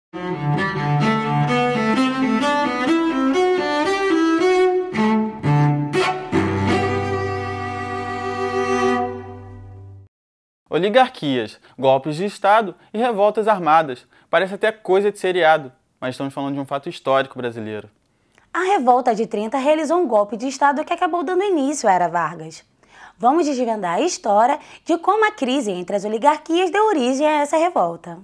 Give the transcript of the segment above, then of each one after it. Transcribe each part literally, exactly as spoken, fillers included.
Oligarquias, golpes de Estado e revoltas armadas. Parece até coisa de seriado, mas estamos falando de um fato histórico brasileiro. A Revolta de trinta realizou um golpe de Estado que acabou dando início à Era Vargas. Vamos desvendar a história de como a crise entre as oligarquias deu origem a essa revolta.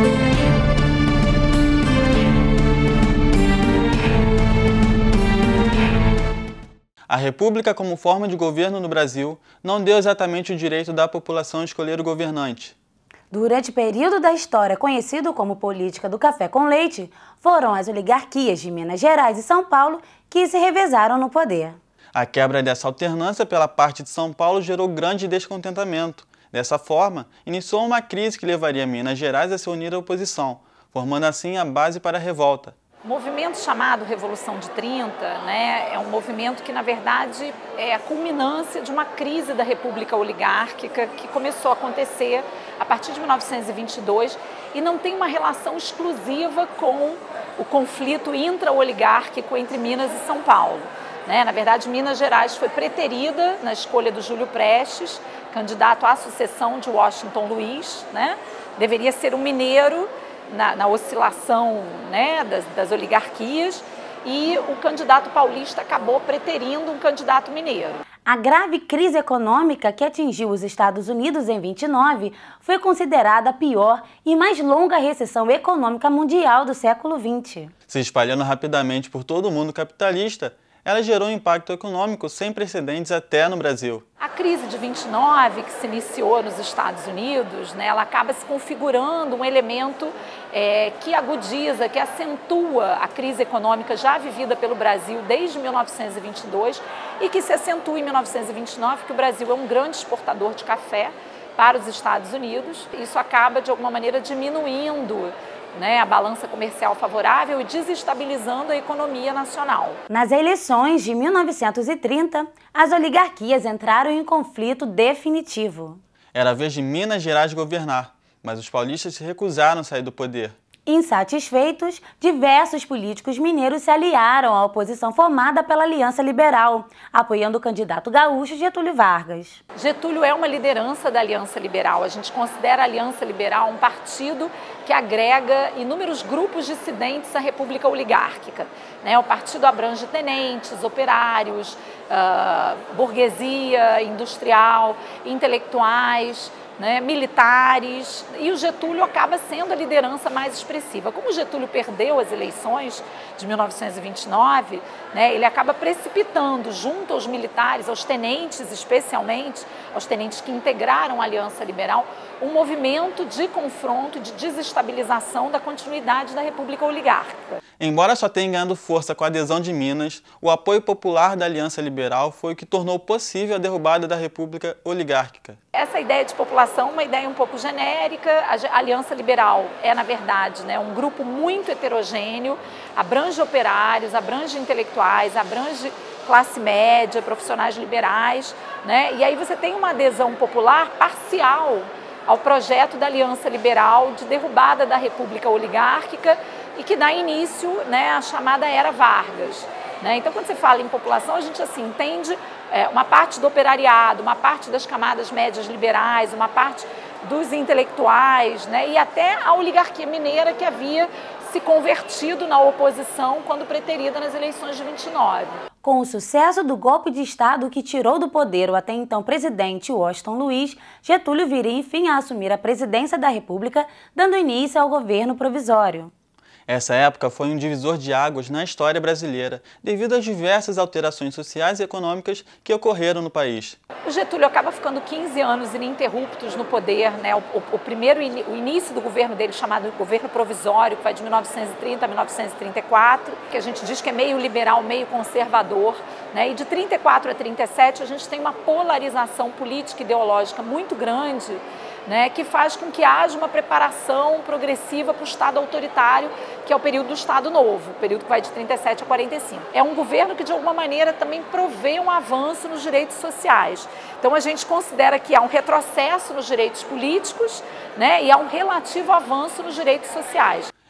A República, como forma de governo no Brasil, não deu exatamente o direito da população escolher o governante. Durante o período da história conhecido como política do café com leite, foram as oligarquias de Minas Gerais e São Paulo que se revezaram no poder. A quebra dessa alternância pela parte de São Paulo gerou grande descontentamento. Dessa forma, iniciou uma crise que levaria Minas Gerais a se unir à oposição, formando assim a base para a revolta. O movimento chamado Revolução de trinta, né, é um movimento que, na verdade, é a culminância de uma crise da República Oligárquica que começou a acontecer a partir de mil novecentos e vinte e dois e não tem uma relação exclusiva com o conflito intra-oligárquico entre Minas e São Paulo. Né? Na verdade, Minas Gerais foi preterida na escolha do Júlio Prestes, candidato à sucessão de Washington Luiz, né? Deveria ser um mineiro, Na, na oscilação, né, das, das oligarquias, e o candidato paulista acabou preterindo um candidato mineiro. A grave crise econômica que atingiu os Estados Unidos em vinte e nove foi considerada a pior e mais longa recessão econômica mundial do século vinte. Se espalhando rapidamente por todo o mundo capitalista, ela gerou um impacto econômico sem precedentes até no Brasil. A crise de vinte e nove, que se iniciou nos Estados Unidos, né, ela acaba se configurando um elemento é, que agudiza, que acentua a crise econômica já vivida pelo Brasil desde mil novecentos e vinte e dois e que se acentua em mil novecentos e vinte e nove, porque o Brasil é um grande exportador de café para os Estados Unidos. Isso acaba, de alguma maneira, diminuindo, né, a balança comercial favorável e desestabilizando a economia nacional. Nas eleições de mil novecentos e trinta, as oligarquias entraram em conflito definitivo. Era a vez de Minas Gerais governar, mas os paulistas se recusaram a sair do poder. Insatisfeitos, diversos políticos mineiros se aliaram à oposição formada pela Aliança Liberal, apoiando o candidato gaúcho Getúlio Vargas. Getúlio é uma liderança da Aliança Liberal. A gente considera a Aliança Liberal um partido que agrega inúmeros grupos dissidentes à República Oligárquica. Né? O partido abrange tenentes, operários, uh, burguesia industrial, intelectuais, né, militares, e o Getúlio acaba sendo a liderança mais expressiva. Como o Getúlio perdeu as eleições de mil novecentos e vinte e nove, né, ele acaba precipitando junto aos militares, aos tenentes especialmente, aos tenentes que integraram a Aliança Liberal, um movimento de confronto, de desestabilização da continuidade da República Oligárquica. Embora só tenha ganhado força com a adesão de Minas, o apoio popular da Aliança Liberal foi o que tornou possível a derrubada da República Oligárquica. Essa ideia de população é uma ideia um pouco genérica. A Aliança Liberal é, na verdade, né, um grupo muito heterogêneo, abrange operários, abrange intelectuais, abrange classe média, profissionais liberais, né? E aí você tem uma adesão popular parcial ao projeto da Aliança Liberal de derrubada da República Oligárquica e que dá início, né, à chamada Era Vargas. Né? Então, quando você fala em população, a gente assim, entende é, uma parte do operariado, uma parte das camadas médias liberais, uma parte dos intelectuais, né? E até a oligarquia mineira que havia se convertido na oposição quando preterida nas eleições de vinte e nove. Com o sucesso do golpe de Estado que tirou do poder o até então presidente Washington Luiz, Getúlio viria enfim a assumir a presidência da República, dando início ao governo provisório. Essa época foi um divisor de águas na história brasileira, devido às diversas alterações sociais e econômicas que ocorreram no país. O Getúlio acaba ficando quinze anos ininterruptos no poder, né? o, o, o primeiro o início do governo dele, chamado governo provisório, que vai de mil novecentos e trinta a mil novecentos e trinta e quatro, que a gente diz que é meio liberal, meio conservador, né? E de trinta e quatro a trinta e sete a gente tem uma polarização política e ideológica muito grande, né, que faz com que haja uma preparação progressiva para o Estado autoritário, que é o período do Estado Novo, o período que vai de trinta e sete a quarenta e cinco. É um governo que, de alguma maneira, também provê um avanço nos direitos sociais. Então, a gente considera que há um retrocesso nos direitos políticos, né, e há um relativo avanço nos direitos sociais.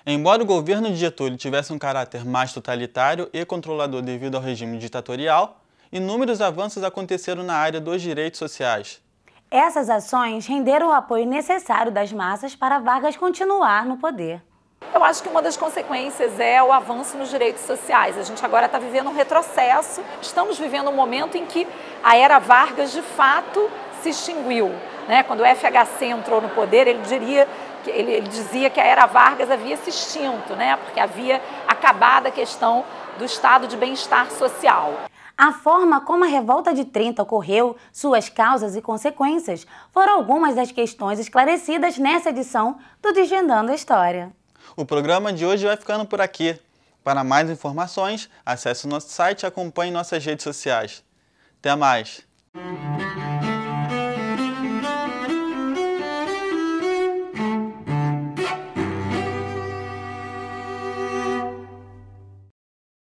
Embora o governo de Getúlio tivesse um caráter mais totalitário e controlador devido ao regime ditatorial, inúmeros avanços aconteceram na área dos direitos sociais. Essas ações renderam o apoio necessário das massas para Vargas continuar no poder. Eu acho que uma das consequências é o avanço nos direitos sociais. A gente agora está vivendo um retrocesso, estamos vivendo um momento em que a era Vargas de fato se extinguiu, né? Quando o F H C entrou no poder, ele diria Ele, ele dizia que a era Vargas havia se extinto, né? Porque havia acabado a questão do estado de bem-estar social. A forma como a Revolta de trinta ocorreu, suas causas e consequências, foram algumas das questões esclarecidas nessa edição do Desvendando a História. O programa de hoje vai ficando por aqui. Para mais informações, acesse o nosso site e acompanhe nossas redes sociais. Até mais!